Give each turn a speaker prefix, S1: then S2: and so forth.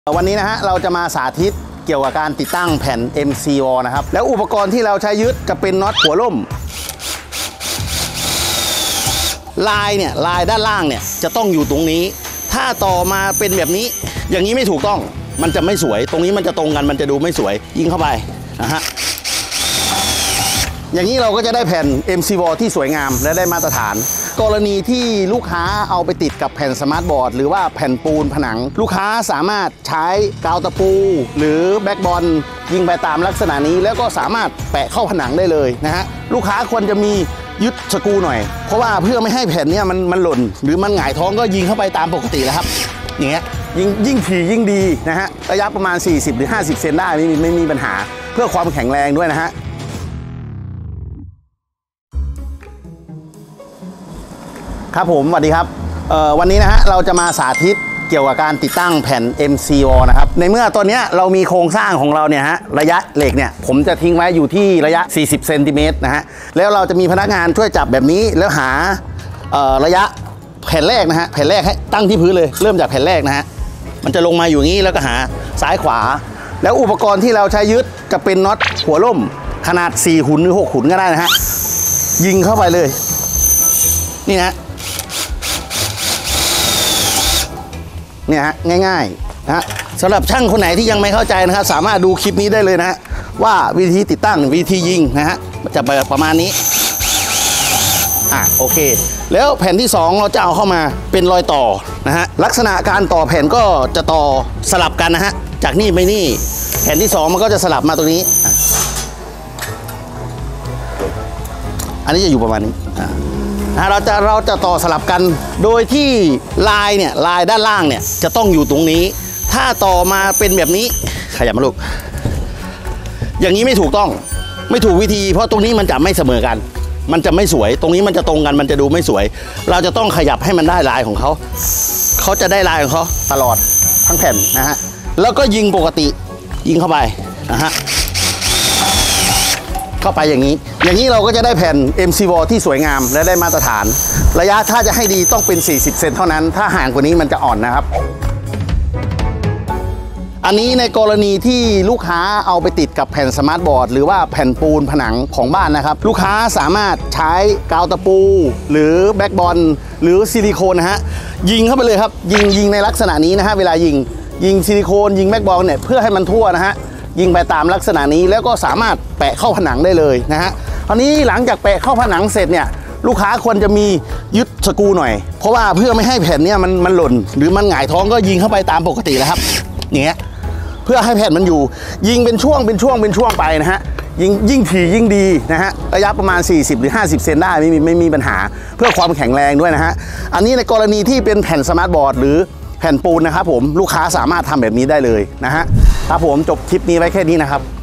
S1: วันนี้นะฮะเราจะมาสาธิตเกี่ยวกับการติดตั้งแผ่น MCO นะครับแล้วอุปกรณ์ที่เราใช้ยึดจะเป็นน็อตหัวล่มลายด้านล่างเนี่ยจะต้องอยู่ตรงนี้ถ้าต่อมาเป็นแบบนี้อย่างนี้ไม่ถูกต้องมันจะไม่สวยตรงนี้มันจะตรงกันมันจะดูไม่สวยยิงเข้าไปนะฮะอย่างนี้เราก็จะได้แผ่น MCO ที่สวยงามและได้มาตรฐานกรณีที่ลูกค้าเอาไปติดกับแผ่นสมาร์ทบอร์ดหรือว่าแผ่นปูนผนังลูกค้าสามารถใช้กาวตะปูหรือแบ็กบอลยิงไปตามลักษณะนี้แล้วก็สามารถแปะเข้าผนังได้เลยนะฮะลูกค้าควรจะมียึดสกรูหน่อยเพราะว่าเพื่อไม่ให้แผ่นนี้มันหล่นหรือมันหงายท้องก็ยิงเข้าไปตามปกติแล้วครับอย่างเงี้ยยิ่งถี่ยิ่งดีนะฮะระยะประมาณ40 หรือ 50 เซนได้ไม่มีปัญหาเพื่อความแข็งแรงด้วยนะฮะครับผมสวัสดีครับวันนี้นะฮะเราจะมาสาธิตเกี่ยวกับการติดตั้งแผ่น MCO นะครับในเมื่อตัวนี้เรามีโครงสร้างของเราเนี่ยฮะระยะเหล็กเนี่ยผมจะทิ้งไว้อยู่ที่ระยะ40 เซนติเมตรนะฮะแล้วเราจะมีพนักงานช่วยจับแบบนี้แล้วหาระยะแผ่นแรกนะฮะแผ่นแรกให้ตั้งที่พื้นเลยเริ่มจากแผ่นแรกนะฮะมันจะลงมาอยู่งี้แล้วก็หาซ้ายขวาแล้วอุปกรณ์ที่เราใช้ยึดจะเป็นน็อตหัวล่มขนาด4 ขุนหรือ6 ขุนก็ได้นะฮะยิงเข้าไปเลยนี่นะเนี่ยฮะง่ายๆนะสำหรับช่างคนไหนที่ยังไม่เข้าใจนะครับสามารถดูคลิปนี้ได้เลยนะว่าวิธีติดตั้งวิธียิงนะฮะจะประมาณนี้โอเคแล้วแผ่นที่2เราจะเอาเข้ามาเป็นรอยต่อนะฮะลักษณะการต่อแผ่นก็จะต่อสลับกันนะฮะจากนี่ไปนี่แผ่นที่2มันก็จะสลับมาตรงนี้อันนี้จะอยู่ประมาณนี้เราจะต่อสลับกันโดยที่ลายด้านล่างเนี่ยจะต้องอยู่ตรงนี้ถ้าต่อมาเป็นแบบนี้ขยับมาลูกอย่างนี้ไม่ถูกต้องไม่ถูกวิธีเพราะตรงนี้มันจะไม่เสมอกันมันจะไม่สวยตรงนี้มันจะตรงกันมันจะดูไม่สวยเราจะต้องขยับให้มันได้ลายของเขาจะได้ลายของเขาตลอดทั้งแผ่นนะฮะแล้วก็ยิงปกติยิงเข้าไปนะฮะเข้าไปอย่างนี้เราก็จะได้แผ่น MCO ที่สวยงามและได้มาตรฐานระยะถ้าจะให้ดีต้องเป็น40 เซนเท่านั้นถ้าห่างกว่านี้มันจะอ่อนนะครับอันนี้ในกรณีที่ลูกค้าเอาไปติดกับแผ่นสมาร์ทบอร์ดหรือว่าแผ่นปูนผนังของบ้านนะครับลูกค้าสามารถใช้กาวตะปูหรือแบ็กบอลหรือซิลิโคนนะฮะยิงเข้าไปเลยครับยิงในลักษณะนี้นะฮะเวลายิงซิลิโคนยิงแบ็กบอลเนี่ยเพื่อให้มันทั่วนะฮะยิงไปตามลักษณะนี้แล้วก็สามารถแปะเข้าผนังได้เลยนะฮะคราวนี้หลังจากแปะเข้าผนังเสร็จเนี่ยลูกค้าควรจะมียึดสกรูหน่อยเพราะว่าเพื่อไม่ให้แผ่นนี้มันหล่นหรือมันหงายท้องก็ยิงเข้าไปตามปกติแล้วครับอย่างเงี้ยเพื่อให้แผ่นมันอยู่ยิงเป็นช่วงไปนะฮะยิ่งถี่ยิ่งดีนะฮะระยะประมาณ40 หรือ 50 เซนได้ไม่มีปัญหาเพื่อความแข็งแรงด้วยนะฮะอันนี้ในกรณีที่เป็นแผ่นสมาร์ทบอร์ดหรือแผ่นปูนนะครับผมลูกค้าสามารถทำแบบนี้ได้เลยนะฮะครับผมจบคลิปนี้ไว้แค่นี้นะครับ